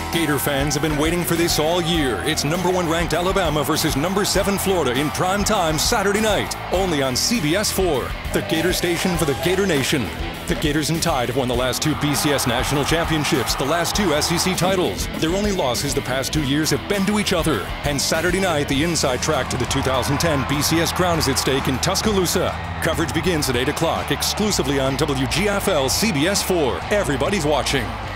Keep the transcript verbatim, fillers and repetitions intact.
Gator fans have been waiting for this all year. It's number one ranked Alabama versus number seven Florida in prime time Saturday night, only on C B S four, the Gator station for the Gator Nation. The Gators and Tide have won the last two B C S national championships, the last two S E C titles. Their only losses the past two years have been to each other. And Saturday night, the inside track to the two thousand ten B C S crown is at stake in Tuscaloosa. Coverage begins at eight o'clock, exclusively on W G F L C B S four. Everybody's watching.